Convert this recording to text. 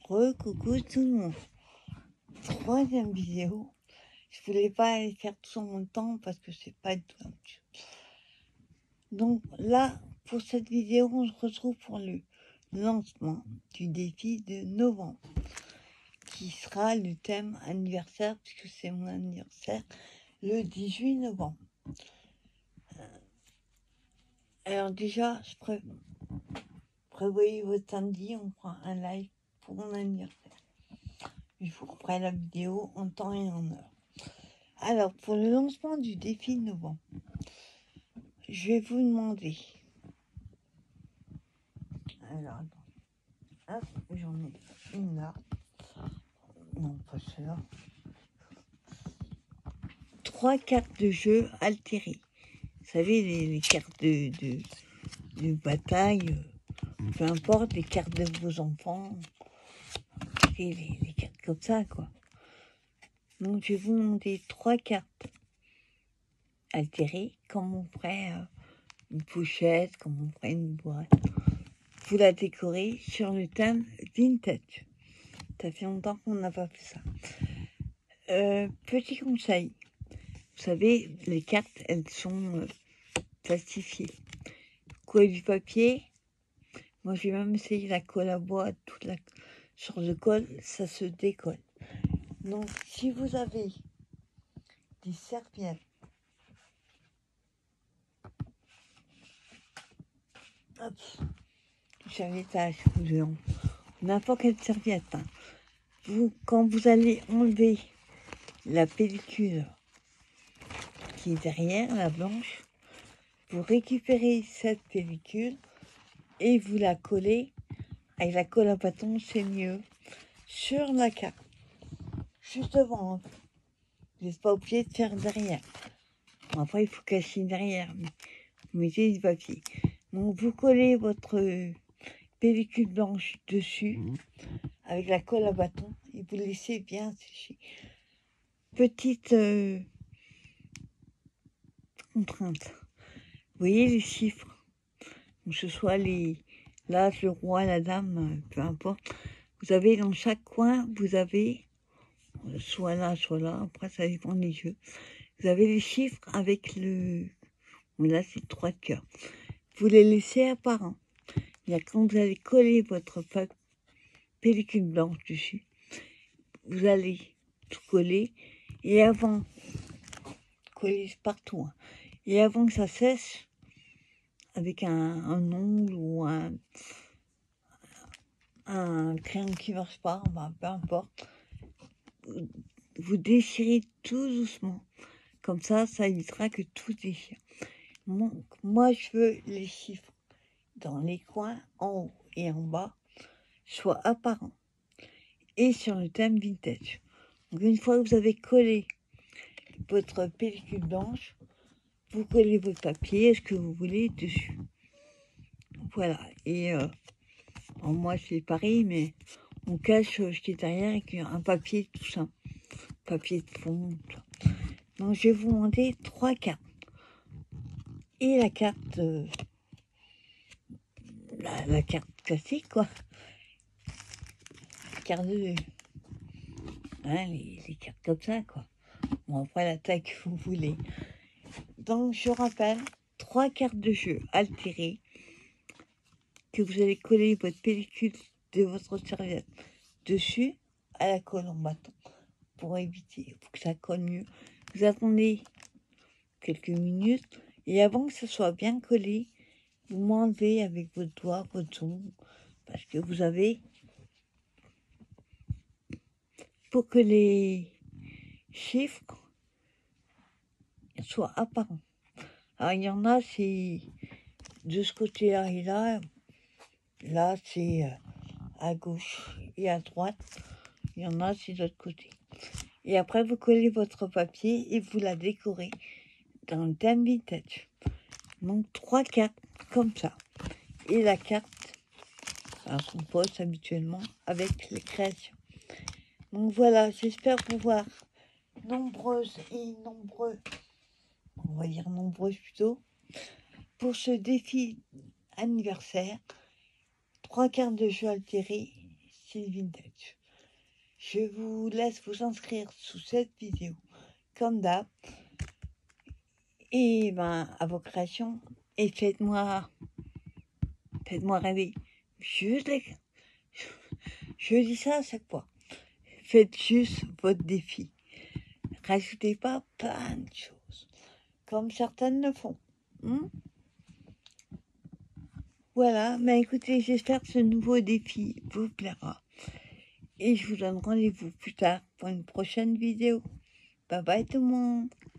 Coucou tout le monde. Troisième vidéo. Je voulais pas aller faire tout en même temps parce que c'est pas du tout un petit. Donc là, pour cette vidéo, on se retrouve pour le lancement du défi de novembre, qui sera le thème anniversaire, puisque c'est mon anniversaire, le 18 novembre. Alors déjà, prévoyez votre samedi, on prend un live pour mon anniversaire. Il faut qu'on prenne la vidéo en temps et en heure. Alors, pour le lancement du défi de novembre, je vais vous demander. Alors, hop, j'en ai une là. Non, pas celle-là. 3 cartes de jeu altérées. Vous savez, les cartes de bataille, peu importe, les cartes de vos enfants, les cartes comme ça, quoi. Donc, je vais vous demander 3 cartes altérées, comme on ferait une pochette, comme on ferait une boîte. Vous la décorez sur le thème vintage. Ça fait longtemps qu'on n'a pas fait ça. Petit conseil. Vous savez, les cartes, elles sont plastifiées. Coller du papier. Moi, j'ai même essayé la colle à bois, toute la sorte de colle, ça se décolle. Donc, si vous avez des serviettes, hop, serviette à cheveux, n'importe quelle serviette, hein. Quand vous allez enlever la pellicule qui est derrière, la blanche, vous récupérez cette pellicule et vous la collez avec la colle à bâton, c'est mieux, sur la carte, juste devant. Vous n'êtes pas obligé de faire derrière. Après, il faut cacher derrière, mais vous mettez du papier. Donc, vous collez votre pellicule blanche dessus avec la colle à bâton et vous laissez bien sécher. Petite contrainte. Vous voyez les chiffres, que ce soit l'as, le roi, la dame, peu importe. Vous avez dans chaque coin, vous avez soit là, après ça dépend des jeux. Vous avez les chiffres avec là c'est 3 de cœur. Vous les laissez apparents. Et quand vous allez coller votre pellicule blanche dessus, vous allez tout coller et avant, coller partout, hein. Et avant que ça sèche, avec un ongle ou un crayon qui marche pas, peu importe, vous déchirez tout doucement. Comme ça évitera que tout déchire. Moi, je veux les chiffres dans les coins, en haut et en bas, soient apparents. Et sur le thème vintage. Donc, une fois que vous avez collé votre pellicule blanche, vous collez votre papier, ce que vous voulez, dessus. Voilà. Et moi, c'est pareil, mais on cache ce qui est derrière avec un papier tout simple. Papier de fond. Donc, je vais vous demander 3 cartes. Et la carte... la carte classique, quoi. La carte de... Hein, les cartes comme ça, quoi. Bon, après, la taille que vous voulez. Donc, je rappelle, 3 cartes de jeu altérées que vous allez coller votre pellicule de votre serviette dessus à la colle en bâton pour éviter, pour que ça colle mieux. Vous attendez quelques minutes et avant que ça soit bien collé, vous m'enlevez avec votre doigt, votre ongle, parce que vous avez, pour que les chiffres soient apparents. Alors, il y en a, c'est de ce côté-là et là, c'est à gauche et à droite. Il y en a, c'est de l'autre côté. Et après, vous collez votre papier et vous la décorez dans le thème vintage. Donc, 3 cartes comme ça. Et la carte, qu'on pose habituellement avec les créations. Donc voilà, j'espère vous voir nombreuses et nombreux, on va dire nombreuses plutôt, pour ce défi anniversaire. 3 cartes de jeu altérées style vintage. Je vous laisse vous inscrire sous cette vidéo, comme d'hab, et à vos créations, et faites-moi rêver. Je dis ça à chaque fois. Faites juste votre défi. Rajoutez pas plein de choses, comme certaines le font. Voilà, écoutez, j'espère que ce nouveau défi vous plaira. Et je vous donne rendez-vous plus tard pour une prochaine vidéo. Bye bye tout le monde.